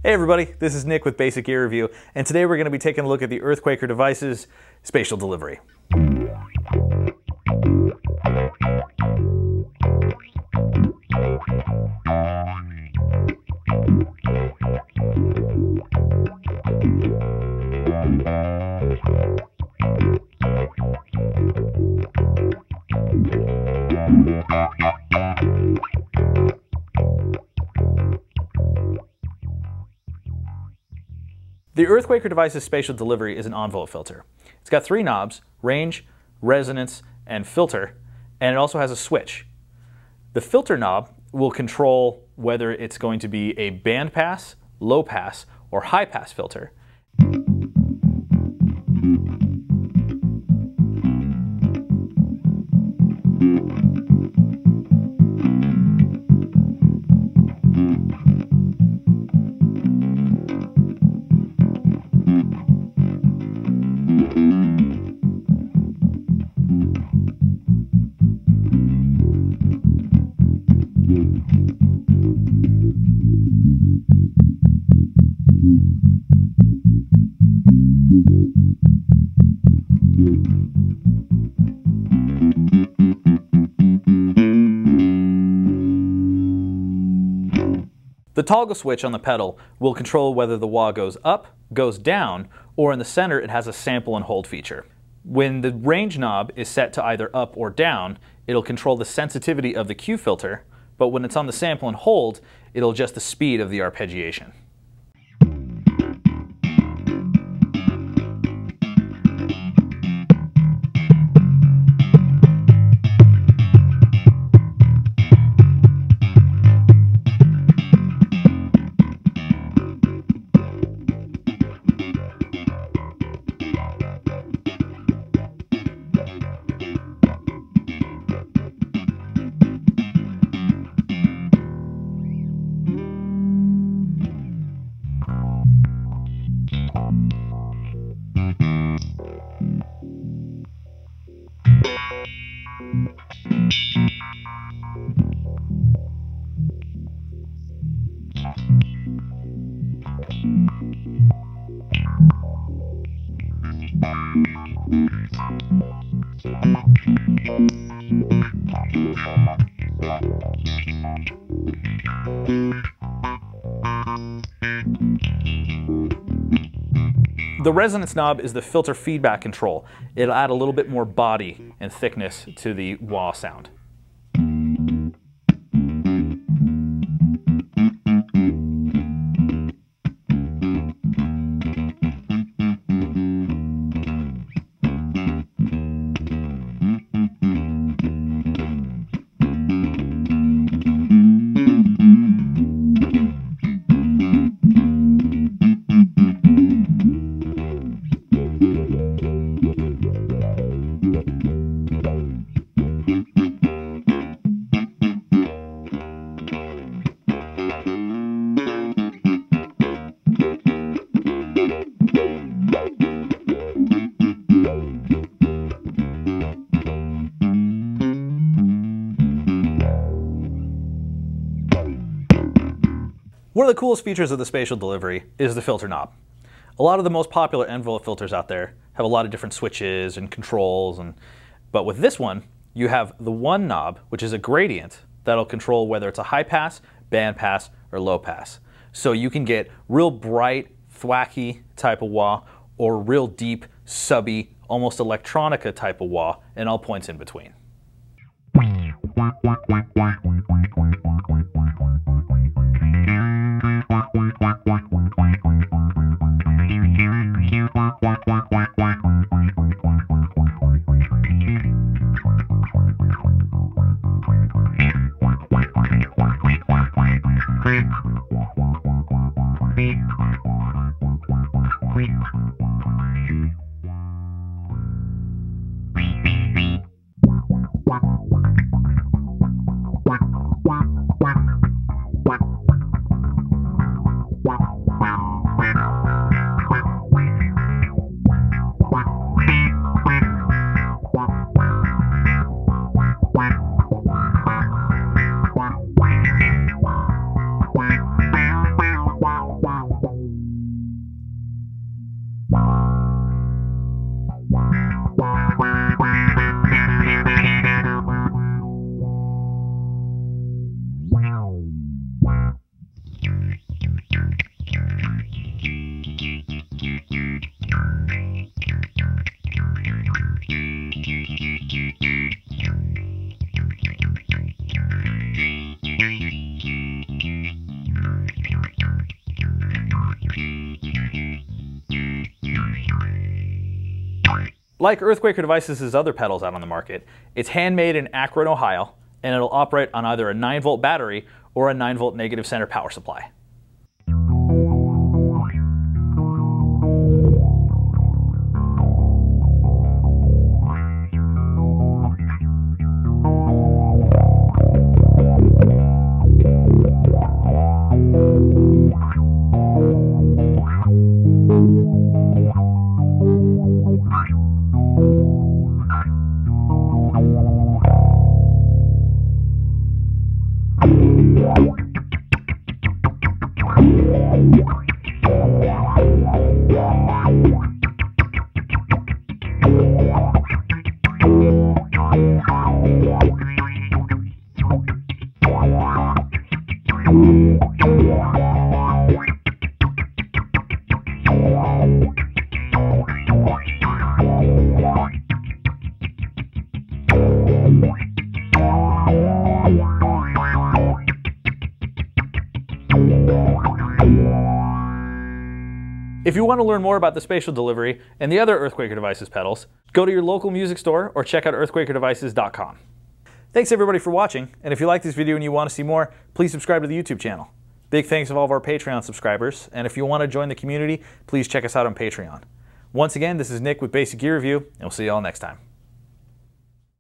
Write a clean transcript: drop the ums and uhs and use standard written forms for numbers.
Hey everybody, this is Nick with Basic Gear Review, and today we're going to be taking a look at the Earthquaker Devices Spatial Delivery. The Earthquaker Devices Spatial Delivery is an envelope filter. It's got three knobs: range, resonance, and filter, and it also has a switch. The filter knob will control whether it's going to be a bandpass, low pass, or high pass filter. The toggle switch on the pedal will control whether the wah goes up, goes down, or in the center it has a sample and hold feature. When the range knob is set to either up or down, it'll control the sensitivity of the Q filter, but when it's on the sample and hold, it'll adjust the speed of the arpeggiation. The resonance knob is the filter feedback control. It'll add a little bit more body and thickness to the wah sound. One of the coolest features of the spatial delivery is the filter knob. A lot of the most popular envelope filters out there have a lot of different switches and controls, but with this one, you have the one knob, which is a gradient, that'll control whether it's a high pass, band pass, or low pass. So you can get real bright, thwacky type of wah, or real deep, subby, almost electronica type of wah, and all points in between. Like Earthquaker Devices' other pedals out on the market, it's handmade in Akron, Ohio, and it'll operate on either a 9-volt battery or a 9-volt negative center power supply. If you want to learn more about the Spatial Delivery and the other Earthquaker Devices pedals, go to your local music store or check out earthquakerdevices.com. Thanks everybody for watching, and if you like this video and you want to see more, please subscribe to the YouTube channel. Big thanks to all of our Patreon subscribers, and if you want to join the community, please check us out on Patreon. Once again, this is Nick with Basic Gear Review, and we'll see you all next time.